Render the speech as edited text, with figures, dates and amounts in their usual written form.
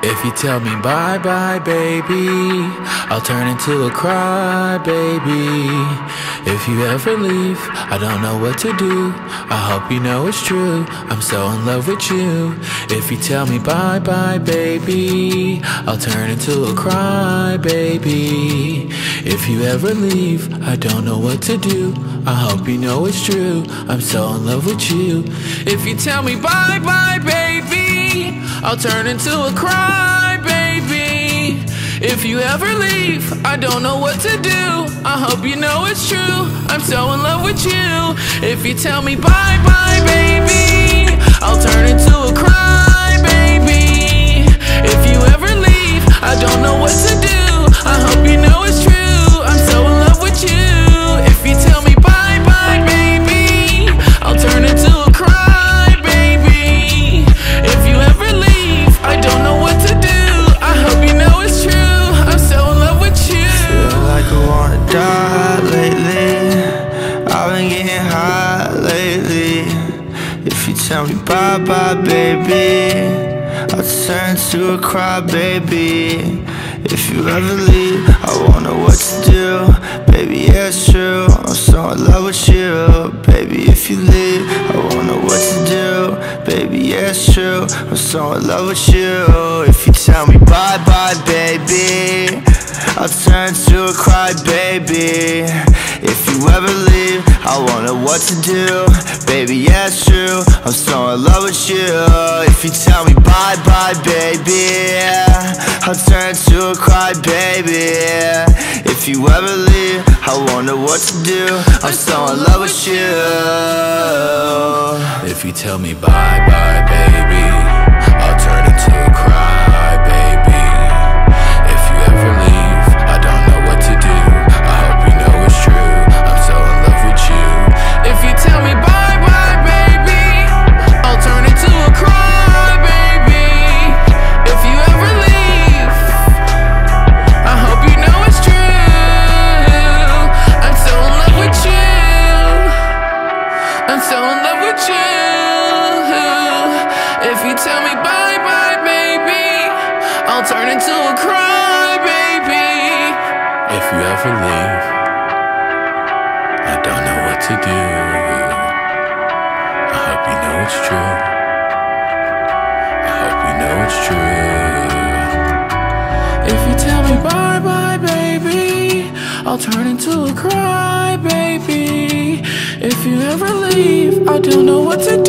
If you tell me bye bye baby, I'll turn into a cry baby. If you ever leave, I don't know what to do. I hope you know it's true, I'm so in love with you. If you tell me bye bye baby, I'll turn into a cry baby. If you ever leave, I don't know what to do. I hope you know it's true, I'm so in love with you. If you tell me bye bye baby, I'll turn into a cry baby. If you ever leave, I don't know what to do. I hope you know it's true, I'm so in love with you. If you tell me bye bye baby, I'll turn into a cry baby. If you ever leave, I don't know what to do. I hope you know it's true, I'm so in love with you. If you tell me bye bye baby, I'll turn into a cry baby. If you ever leave, I don't know what to do. I hope you know it's true, I'm so in love with you. Feel like I wanna die lately, I've been getting high lately. If you tell me bye bye baby, I'll turn to a cry baby. If you ever leave, I won't know what to do. Baby, yeah, it's true, I'm so in love with you. Baby, if you leave, I won't know what to do. Baby, yeah, it's true, I'm so in love with you. If you tell me bye bye baby, I'll turn to a cry baby. If you ever leave, I won't know what to do. Baby, yeah, it's true, I'm so in love with you. If you tell me bye bye baby, I'll turn to a cry baby. If you ever leave, I won't know what to do. I'm so in love with you. If you tell me bye bye baby, I'll turn into a cry baby. If you ever leave, I don't know what to do. I hope you know it's true, I'm so in love with you. If you tell me bye bye baby, I'll turn into a cry baby. If you ever leave, I hope you know it's true, I'm so in love with you. I'm so in love with you. If you tell me bye bye baby, I'll turn into a cry baby. If you ever leave, I don't know what to do. I hope you know it's true, I hope you know it's true. If you tell me bye bye baby, I'll turn into a cry baby. If you ever leave, I don't know what to do.